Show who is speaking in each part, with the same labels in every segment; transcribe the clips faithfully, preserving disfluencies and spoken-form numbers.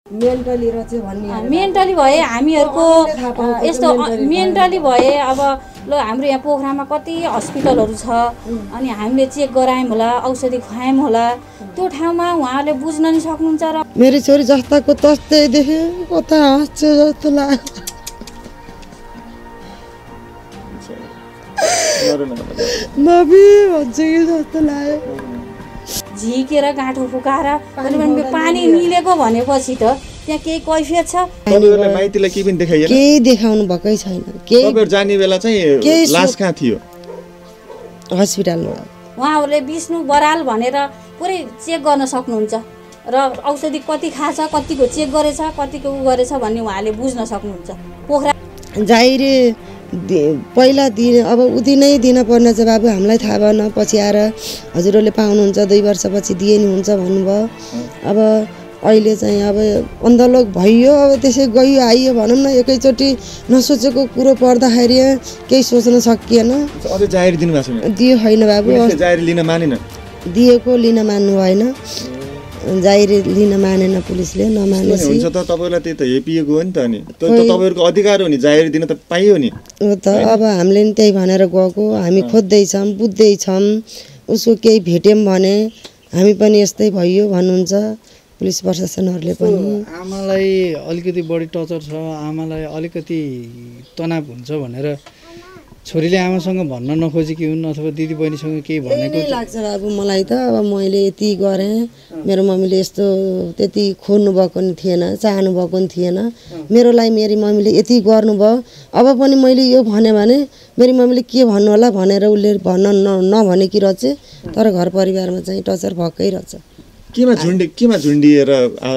Speaker 1: Mentally रचे भन्ने
Speaker 2: mentally भए हामीहरूको यस्तो मेन्टली भए अब ल हाम्रो यहाँ पोखरामा कति हस्पिटलहरू छ अनि हामीले चेक गरायौँ होला औषधि खुवायौँ होला त्यो ठाउँमा उहाँले बुझ्न नि सक्नुहुन्छ र
Speaker 1: मेरो छोरी जस्ताको तस्तै देखे कता हाँस्छ जस्तो लाग्यो नबी भन्छ कि जस्तो लाग्यो
Speaker 2: झिकेर गाँठो फुकाएर अनि पानी निलेको भनेपछि त त्यहाँ केही कैफियत छ
Speaker 3: तपाईहरुलाई माइतीलाई के पनि देखाइएन
Speaker 1: केही देखाउनु भकै छैन केही
Speaker 3: तपाईहरु जाने बेला चाहिँ लास कहाँ थियो
Speaker 1: हस्पिटलमा
Speaker 2: उहाँहरूले विष्णु बराल भनेर पुरै चेक गर्न सक्नुहुन्छ र औषधि कति खाछ कतिको चेक गरेछ कतिको उ गरेछ भन्ने उहाँले बुझ्न सक्नुहुन्छ पोखरा
Speaker 1: जाइरे पहिला दिन अब उदिनै दिन पर्ने चाहिँ बाबु हामीलाई थाहा भएन पछि आएर हजुरहरूले पाउनुहुन्छ दुई वर्षपछि दिए नि हुन्छ भन्नुभयो अब अहिले चाहिँ अब अन्धलोक भइयो अब त्यसै गयो आइयो भनौँ न एकैचोटि नसोचेको कुरो पर्दाखेरि केही सोच्न सकिएन
Speaker 3: अझै जाहेर दिनु भएको छैन
Speaker 1: दियो होइन बाबु
Speaker 3: जाहेर लिन मानेन
Speaker 1: दिएको लिन मान्नु भएन जाहेर लिन मानेन पुलिसले नमानेपछि
Speaker 3: हुन्छ त तपाईलाई त्यही त हेपिएको हो नि त अनि त्यो त तपाईहरुको अधिकार हो नि जाहेर दिन त पाइयो नि
Speaker 1: हो त अब हामीले नि त्यही भनेर गएको हामी खोज्दै छौं बुझ्दै छौं उसको केही भेट्यौं भने हामी पनि यस्तै भइयो भन्नुहुन्छ पुलिस प्रशासनहरुले पनि
Speaker 4: आमालाई अलिकति बढी टर्चर छ आमालाई अलिकति तनाव हुन्छ भनेर छोरीले आमासँग भन्न नखोजी कि हुन् अथवा दिदी बहिनीसँग केही भनेको
Speaker 1: लाग्छ बाबु मलाई त अब मैले यति गरे मेरो मम्मीले यस्तो त्यति खोज्नु भएको नि थिएन चाहनु भएको नि थिएन मेरो लागि मेरी मम्मीले यति गर्नुभयो अब पनि मैले यो भने भने मेरी मम्मीले के भन्नु होला भनेर उले भन्न नभनेकी रहेछ तर घर परिवारमा चाहिँ टर्चर भएकै रहेछ
Speaker 3: केमा झुन्डी केमा झुन्डिएर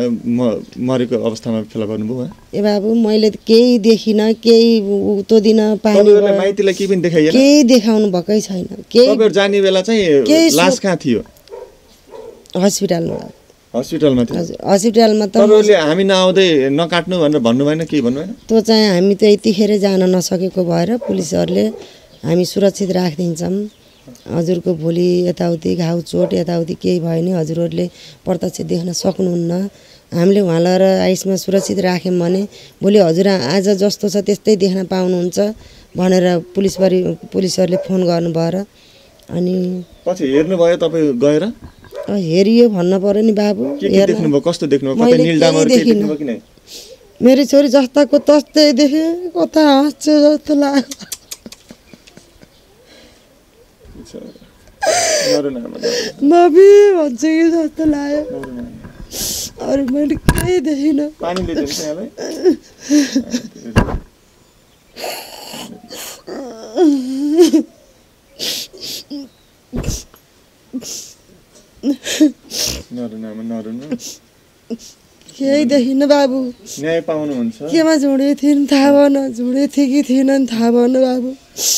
Speaker 3: मरेको अवस्थामा फेला पर्नुभयो
Speaker 1: ए बाबु मैले केही देखिन केही उतो दिन पानी
Speaker 3: तपाईहरुलाई माइतीलाई के पनि देखाइएन
Speaker 1: केही देखाउनु भकै छैन केही
Speaker 3: तपाईहरु जाने बेला चाहिँ लास कहाँ थियो
Speaker 1: हस्पिटलमा
Speaker 3: हस्पिटलमा थियो
Speaker 1: हस्पिटलमा त
Speaker 3: तपाईहरुले हामी नआउँदै नकाट्नु भनेर भन्नु भएन के भन्नु भएन
Speaker 1: त्यो चाहिँ हामी त यतिखेर जान नसकेको भएर पुलिसहरुले हामी सुरक्षित राखिदिन्छौं हजुरको भोलि यताउति घाउ चोट यताउति केही भयो नि हजुरहरूले प्रत्यक्ष देख्न सक्नुहुन्न हामीले उहाँलाई र आइसमा सुरक्षित राख्यौं भने भोलि हजुर आज जस्तो छ त्यस्तै देख्न पाउनुहुन्छ भनेर पुलिस परि पुलिसहरुले फोन गर्नुभयो र अनि
Speaker 3: पछि हेर्नु भयो तपाई गएर
Speaker 1: हेरियो भन्न पर्यो नि बाबु
Speaker 3: के देख्नु भयो कस्तो देख्नु भयो कतै नीलडामहरु के देख्नु भयो कि नै
Speaker 1: मेरो छोरी जस्ताको तस्तै देखे कता हाँस्छ जस्तो लाग्यो नबी भन्छ कि जस्तो लाग्यो अरू मैले केही देखिन
Speaker 3: पानी ल्याइदिनु यहाँलाई नरुन नरुन
Speaker 1: केही देखिन बाबु
Speaker 3: न्याय पाउनुहुन्छ
Speaker 1: केमा झुडे थिएन थाहा भएन झुडे थिए कि थिएन थाहा भएन बाबु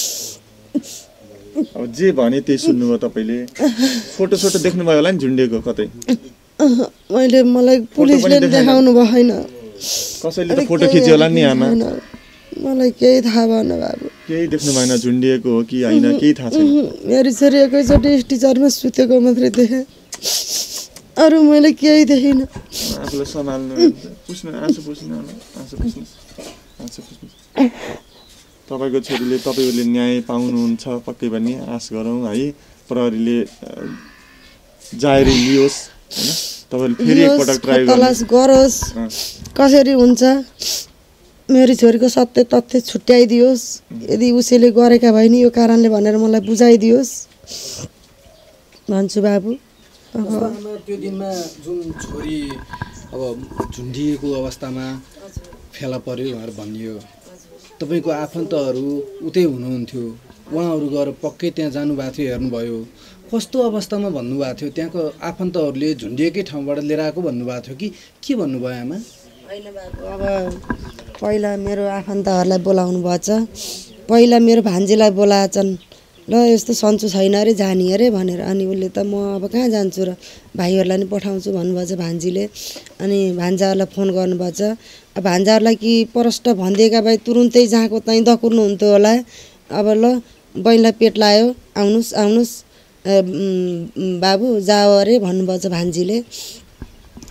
Speaker 3: अब जे भने त्यही सुन्नुभयो तपाईले फोटो सोटो देख्नु भयो होला नि झुन्डेको कतै
Speaker 1: मैले मलाई पुलिसले देखाउनु भएन
Speaker 3: कसैले त फोटो खिच्यो होला नि आमा
Speaker 1: मलाई केही थाहा भएन बाबु
Speaker 3: केही देख्नु भएन झुन्डिएको हो कि हैन केही थाहा छैन
Speaker 1: मेरो छोरी एकैचोटि स्टिचरमा सुतेको मात्रै देखे अरु मैले केही देखिन
Speaker 3: आफूलाई सम्हाल्नु पुस्नु आँसु पुस्नु आँसु पुस्नु आँसु पुस्नु तपाईको छोरीले तपाईहरुले न्याय पाउनुहुन्छ पक्कै पनि आश गरौँ है प्रहरीले जाहेरी लियोस् हैन तपाईले फेरि एकपटक ट्राई
Speaker 1: तलास गरोस् कसरी हुन्छ मेरो छोरीको सत्य तथ्य छुट्याइदियोस् यदि उसैले गरेका भए नि यो कारणले भनेर मलाई बुझाइदियोस् भन्छु बाबु
Speaker 4: अब त्यो दिनमा जुन छोरी अब झुन्डिएको अवस्थामा फेला पर्यो भनेर भनियो तपाईको आफन्तहरु उतै हुनुहुन्थ्यो उहाँहरु गएर पक्कै त्यहाँ जानु भएको थियो हेर्नुभयो कस्तो अवस्थामा भन्नुभएको थियो त्यहाँको आफन्तहरुले झुन्डिएकै ठाउँबाट लिएर आएको भन्नुभएको थियो कि के भन्नुभयो आमा
Speaker 1: हैन बाबु अब पहिला मेरो आफन्तहरुलाई बोलाउनु भएछ पहिला मेरो भान्जीलाई बोलाएछन् ल यस्तो सन्चो छैन रे जानी अरे भनेर अनि उले त म अब कहाँ जान्छु र भाइहरुलाई नि पठाउँछु भन्नुभएछ भान्जीले अनि भान्जाहरुलाई फोन गर्नुभएछ अब भान्जाहरुलाई कि परस्ट भन्दिएका भए तुरुन्तै जहाँको तै दकुर्नु हुन्थ्यो होला अब ल बहिनीलाई पेट लायो आउनुस् आउनुस् बाबु जाओ अरे भन्नुभएछ भान्जीले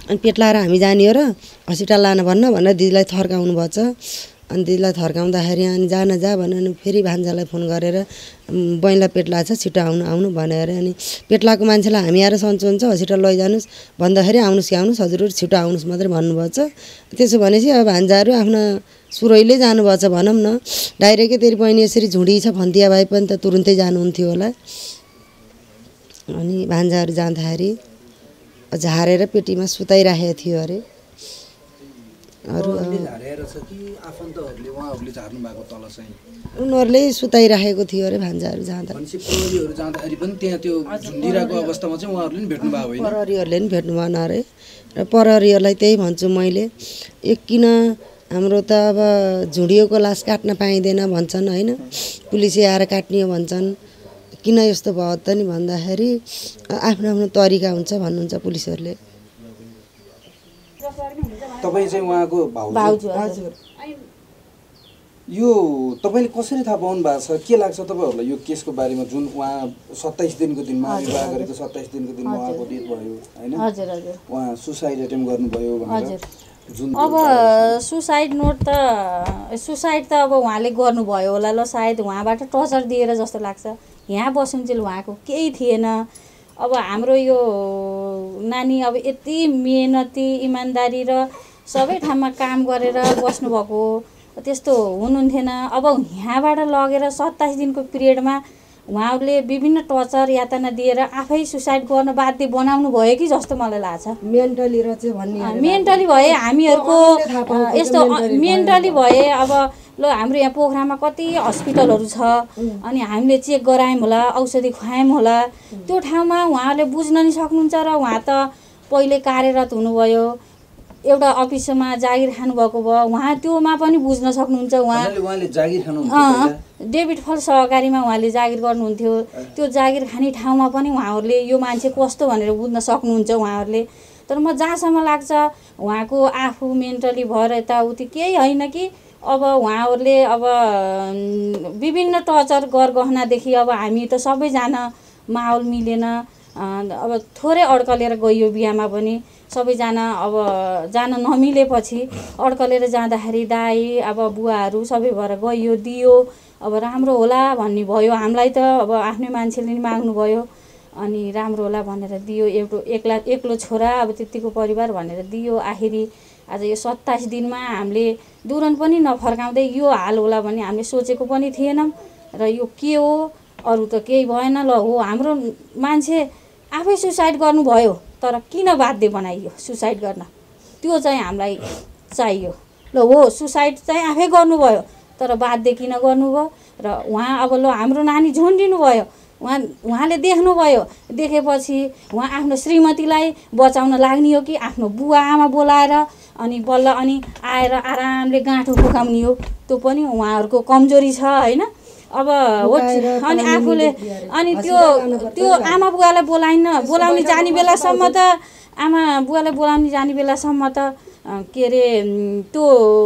Speaker 1: अनि पेट लाएर हामी जाने हो र हस्पिटल लान भन्न भनेर दिदीलाई थर्काउनु भएछ। अनि दिदीलाई थर्काउँदाखेरि अनि जान जा भनेर फेरि भान्जालाई फोन गरेर बहिनीलाई पेट लाग्छ छिटो आउनु आउनु भनेर अनि पेट लागेको मान्छेलाई हामी आएर सन्चो हुन्छ हस्पिटल लैजानुहोस् भन्दाखेरि आउनुहोस् कि आउनुहोस् हजुर छिटो आउनुहोस् मात्रै भन्नुभएछ। त्यसो भनेपछि अब भान्जाहरू आफ्नो सुरैले जानुभएछ भनौँ न। डाइरेक्टै तेरि बहिनी यसरी झुडी छ भन्दिया भए पनि त तुरुन्तै जानुहुन्थ्यो होला। अनि भान्जाहरू जाँदाखेरि झारेर पेटीमा सुताइराखेको थियो अरे।
Speaker 4: अरू झारेर छ कि आफन्तहरूले उहाँहरूले झार्नु भएको तल चाहिँ
Speaker 1: उनीहरूले सुताइराखेको थियो अरे भान्जाहरू जाँदा।
Speaker 4: भनेपछि प्रहरीहरू जाँदाखेरि पनि त्यहाँ त्यो झुन्डिरहेको अवस्थामा चाहिँ उहाँहरूले नि भेट्नु भएको होइन?
Speaker 1: प्रहरीहरूले नि भेट्नु भएन अरे। र प्रहरीहरूलाई त्यही भन्छु मैले एक किन हाम्रो त अब झुडिएको लास काट्न पाइँदैन भन्छन् होइन, पुलिसले आएर काट्ने हो भन्छन्। किन यस्तो भयो त नि भन्दाखेरि आफ्नो आफ्नो तरिका हुन्छ भन्नुहुन्छ पुलिसहरूले।
Speaker 4: तपाईँ चाहिँ उहाँको भाउजू?
Speaker 1: हजुर।
Speaker 4: यो तपाईँले कसरी थाहा पाउनु भएको छ? के लाग्छ तपाईँहरूलाई यो केसको बारेमा? जुन उहाँ सत्ताइस दिनको दिनमा विवाह गरेको सत्ताइस दिनको दिनमा उहाँको डेथ भयो होइन, उहाँ सुसाइड एटेम्प गर्नुभयो भनेर जुन
Speaker 2: अब सुसाइड नोट त सुसाइड त अब उहाँले गर्नुभयो होला ल, सायद उहाँबाट टर्चर दिएर जस्तो लाग्छ। यहाँ बसुन्जेल उहाँको केही थिएन। अब हाम्रो यो नानी अब यति मेहनती इमान्दारी र सबै ठाउँमा काम गरेर बस्नुभएको, त्यस्तो हुनुहुन्थेन। अब यहाँबाट लगेर सत्ताइस दिनको पिरियडमा उहाँहरूले विभिन्न टर्चर यातना दिएर आफै सुसाइड गर्न बाध्य बनाउनु भयो कि जस्तो मलाई लाग्छ।
Speaker 1: मेन्टली र चाहिँ भन्ने
Speaker 2: मेन्टली भए हामीहरूको यस्तो मेन्टली भए अब ल हाम्रो यहाँ पोखरामा कति हस्पिटलहरू छ अनि हामीले चेक गरायौँ होला, औषधि खुवायौँ होला, त्यो ठाउँमा उहाँहरूले बुझ्न नि सक्नुहुन्छ। र उहाँ त पहिले कार्यरत हुनुभयो, एउटा अफिसमा जागिर खानुभएको भयो, उहाँ त्योमा पनि बुझ्न सक्नुहुन्छ। उहाँ डेभिड फल सहकारीमा उहाँले जागिर गर्नुहुन्थ्यो, त्यो जागिर खाने ठाउँमा पनि उहाँहरूले यो मान्छे कस्तो भनेर बुझ्न सक्नुहुन्छ उहाँहरूले। तर म जहाँसम्म लाग्छ उहाँको आफू मेन्टली भएर यताउति केही होइन कि अब उहाँहरूले अब विभिन्न टर्चर गरगहनादेखि अब हामी त सबैजना माहौल मिलेन, अब थोरै अड्कलेर गइयो बिहामा पनि सबैजना अब जान नमिलेपछि अड्कलेर जाँदाखेरि दाई अब बुवाहरू सबै भएर गइयो दियो, अब राम्रो होला भन्ने भयो। हामीलाई त अब आफ्नै मान्छेले नि माग्नु भयो अनि राम्रो होला भनेर दियो। एउटा एक्ला एक्लो छोरा अब त्यतिको परिवार भनेर दियो। आखिरी आज यो सत्ताइस दिनमा हामीले दुरन पनि नफर्काउँदै यो हाल होला भन्ने हामीले सोचेको पनि थिएनौँ। र यो के हो, अरू त केही भएन। ल हो हाम्रो मान्छे आफै सुसाइड गर्नुभयो, तर किन बाध्य बनाइयो सुसाइड गर्न, त्यो चाहिँ हामीलाई चाहियो। ल हो सुसाइड चाहिँ आफै गर्नुभयो, तर बाध्य किन गर्नुभयो? र उहाँ अब ल हाम्रो नानी झुन्डिनु भयो, उहाँ उहाँले देख्नुभयो, देखेपछि उहाँ आफ्नो श्रीमतीलाई बचाउन लाग्ने हो कि आफ्नो बुवा आमा बोलाएर अनि बल्ल अनि आएर आरामले गाँठो फुकाउने हो? त्यो पनि उहाँहरूको कमजोरी छ होइन। अब हो अनि आफूले अनि त्यो त्यो आमा बुवालाई बोलाइन बोलाउने जाने बेलासम्म त आमा बुवालाई बोलाउने जाने बेलासम्म त के अरे त्यो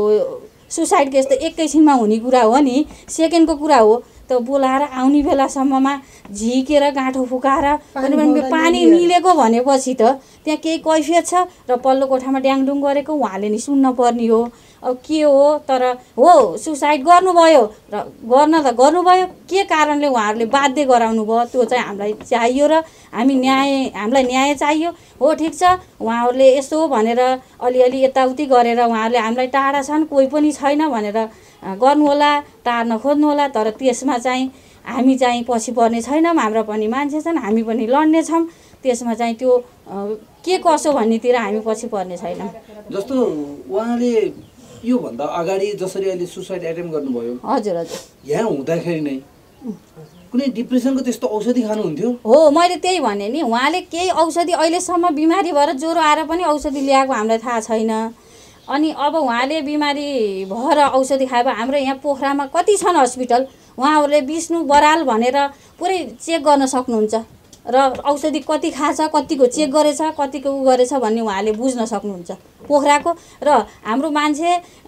Speaker 2: सुसाइड केस त एकैछिनमा हुने कुरा हो नि, सेकेन्डको कुरा हो। त बोलाएर आउने बेलासम्ममा झिकेर गाँठो फुकाएर पानी निलेको भनेपछि त त्यहाँ केही कैफियत छ र पल्लो कोठामा ड्याङडुङ गरेको उहाँले नि सुन्न पर्ने हो। अब के हो, तर हो सुसाइड गर्नुभयो र गर्न त गर्नुभयो, के कारणले उहाँहरूले बाध्य गराउनु भयो त्यो चाहिँ हामीलाई चाहियो र हामी न्याय हामीलाई न्याय चाहियो। हो ठिक छ उहाँहरूले यसो भनेर अलिअलि यताउति गरेर उहाँहरूले हामीलाई टाढा छन् कोही पनि छैन भनेर गर्नु होला, टार्न खोज्नु होला, तर त्यसमा चाहिँ हामी चाहिँ पछि पर्ने छैनौँ। हाम्रो पनि मान्छे छन्, हामी पनि लड्ने छौँ। त्यसमा चाहिँ त्यो के कसो भन्नेतिर हामी पछि पर्ने छैनौँ।
Speaker 4: जस्तो उहाँले योभन्दा अगाडि जसरी अहिले सुसाइड एटेम्प गर्नुभयो,
Speaker 2: हजुर हजुर,
Speaker 4: यहाँ हुँदाखेरि नै कुनै डिप्रेसनको त्यस्तो औषधि खानुहुन्थ्यो?
Speaker 2: हो मैले त्यही भने नि, उहाँले केही औषधि अहिलेसम्म बिमारी भएर ज्वरो आएर पनि औषधि ल्याएको हामीलाई थाहा छैन। अनि अब उहाँले बिमारी भएर औषधि खायो। हाम्रो यहाँ पोखरामा कति छन् हस्पिटल, उहाँहरूले विष्णु बराल भनेर पुरै चेक गर्न सक्नुहुन्छ र औषधि कति खाछ, कतिको चेक गरेछ, कतिको उ गरेछ भन्ने उहाँले बुझ्न सक्नुहुन्छ पोखराको। र हाम्रो मान्छे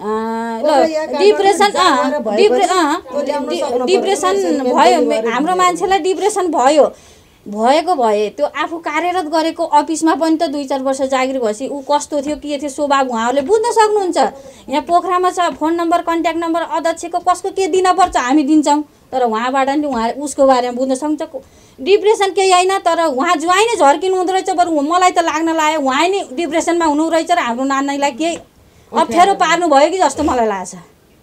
Speaker 2: ल डिप्रेसन डिप्रे डिप्रेसन भयो, हाम्रो मान्छेलाई डिप्रेसन भयो, भएको भए त्यो आफू कार्यरत गरेको अफिसमा पनि त दुई चार वर्ष जागिर भएपछि ऊ कस्तो थियो के थियो स्वभाव उहाँहरूले बुझ्न सक्नुहुन्छ। यहाँ पोखरामा छ फोन नम्बर कन्ट्याक्ट नम्बर अध्यक्षको कसको के दिनपर्छ हामी दिन्छौँ, तर उहाँबाट नि उहाँ उसको बारेमा बुझ्न सक्छ। डिप्रेसन केही होइन, तर उहाँ ज्वाइँ नै झर्किनु हुँदो रहेछ। बरु मलाई त लाग्न लाग्यो उहाँ नै डिप्रेसनमा हुनु रहेछ र हाम्रो नानीलाई केही अप्ठ्यारो पार्नु भयो कि जस्तो मलाई लाग्छ।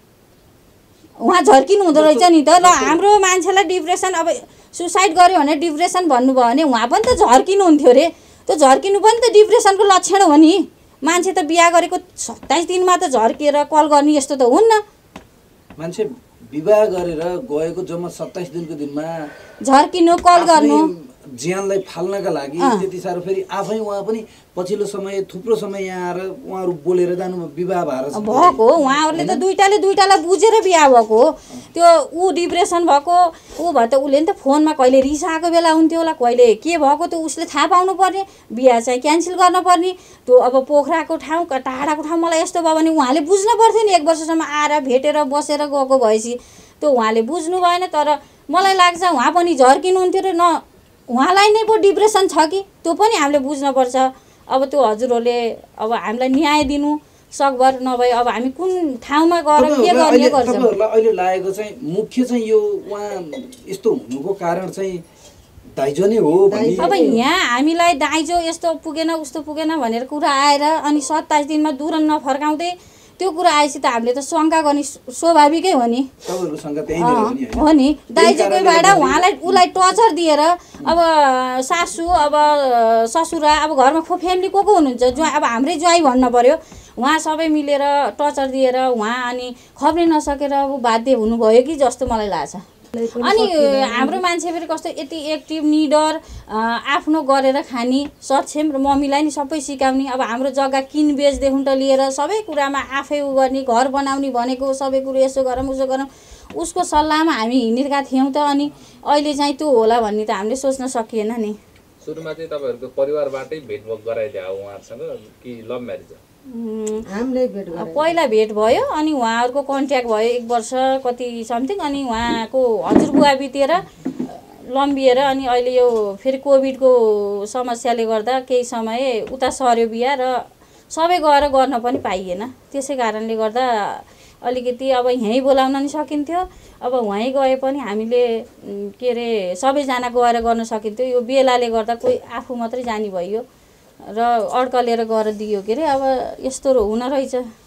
Speaker 2: उहाँ झर्किनु हुँदो रहेछ नि त। ल हाम्रो मान्छेलाई डिप्रेसन अब सुसाइड गर्यो भने डिप्रेसन भन्नुभयो भने उहाँ पनि त झर्किनु हुन्थ्यो अरे। त्यो झर्किनु पनि त डिप्रेसनको लक्षण हो नि। मान्छे त बिहा गरेको सत्ताइस दिनमा त झर्किएर कल गर्ने यस्तो त हुन्न।
Speaker 4: मान्छे विवाह गरेर गएको जम्मा सत्ताइस दिनको दिनमा
Speaker 2: झर्किनु कल गर्नु
Speaker 4: ज्यानलाई फाल्नका लागि त्यति साह्रो फेरि आफै उहाँ पनि पछिल्लो समय थुप्रो समय यहाँ आएर उहाँहरू बोलेर जानु विवाह भएर
Speaker 2: भएको। उहाँहरूले त दुईटाले दुईटालाई बुझेर बिहा भएको हो। त्यो ऊ डिप्रेसन भएको ऊ भयो त उसले नि त फोनमा कहिले रिसाएको बेला हुन्थ्यो होला, कहिले के भएको त्यो उसले थाहा पाउनु पर्ने, बिहा चाहिँ क्यान्सल गर्न पर्ने। त्यो अब पोखराको ठाउँ टाढाको ठाउँ मलाई यस्तो भयो भने उहाँले बुझ्न पर्थ्यो नि। एक वर्षसम्म आएर भेटेर बसेर गएको भएपछि त्यो उहाँले बुझ्नु भएन। तर मलाई लाग्छ उहाँ पनि झर्किनुहुन्थ्यो र न उहाँलाई नै पो डिप्रेसन छ कि त्यो पनि हामीले बुझ्नुपर्छ। अब त्यो हजुरहरूले अब हामीलाई न्याय दिनु सकभर नभए अब हामी कुन ठाउँमा गएर के गर्ने गर्छौँ।
Speaker 4: अहिले लागेको चाहिँ मुख्य चाहिँ यो उहाँ यस्तो हुनुको कारण चाहिँ दाइजो नै हो।
Speaker 2: अब यहाँ हामीलाई दाइजो यस्तो पुगेन उस्तो पुगेन भनेर कुरा आएर अनि सत्ताइस दिनमा दुरन नफर्काउँदै त्यो कुरा आएपछि त हामीले त शङ्का गर्ने स्वाभाविकै हो नि। हो नि दाइजोकोबाट उहाँलाई उसलाई टर्चर दिएर अब सासू अब ससुरा अब घरमा खो फ्यामिली को को हुनुहुन्छ ज्वाइँ अब हाम्रै ज्वाइँ भन्न पर्यो। उहाँ सबै मिलेर टर्चर दिएर उहाँ अनि खप्नै नसकेर अब बाध्य हुनुभयो कि जस्तो मलाई लाग्छ। अनि हाम्रो मान्छे फेरि कस्तो यति एक्टिभ निडर आफ्नो गरेर खाने सक्षम र मम्मीलाई नि सबै सिकाउने। अब हाम्रो जग्गा किन बेचदेखि त लिएर सबै कुरामा आफै उ गर्ने घर बनाउने भनेको सबै कुरो यसो गरौँ उसो गरौँ उसको सल्लाहमा हामी हिँडेका थियौँ त। अनि अहिले चाहिँ त्यो होला भन्ने त हामीले सोच्न सकिएन नि।
Speaker 5: सुरुमा चाहिँ तपाईँहरूको परिवारबाटै भेटभाट गराइदियो उहाँहरूसँग कि लभ म्यारेज?
Speaker 2: पहिला भेट भयो अनि उहाँहरूको कन्ट्याक्ट भयो एक वर्ष कति समथिङ। अनि उहाँको हजुरबुवा बितेर लम्बिएर अनि अहिले यो फेरि कोभिडको समस्याले गर्दा केही समय उता सर्यो बिहा र सबै गएर गर्न पनि पाइएन। त्यसै कारणले गर्दा अलिकति अब यहीँ बोलाउन नि सकिन्थ्यो। अब वहीँ गए पनि हामीले के अरे सबैजना गएर गर्न सकिन्थ्यो। यो बेलाले गर्दा कोही आफू मात्रै जाने भयो र अड्कलेर गएर दियो के अरे। अब यस्तो हुन रहेछ।